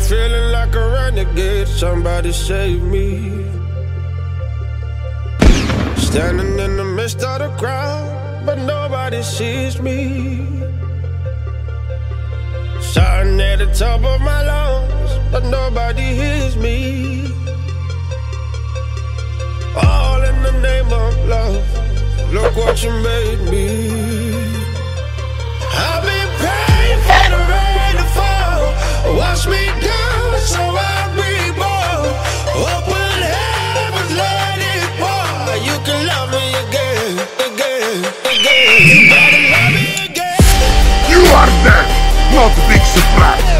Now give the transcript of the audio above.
feeling like a renegade, somebody save me. Standing in the midst of the crowd, but nobody sees me. Shouting at the top of my lungs, but nobody hears me. All in the name of love, look what you made me. I've been praying for the rain to fall, wash me down so I reborn. Open heavens, let it pour. You can love me again, again, again. You better love me again. You are dead, not a big surprise.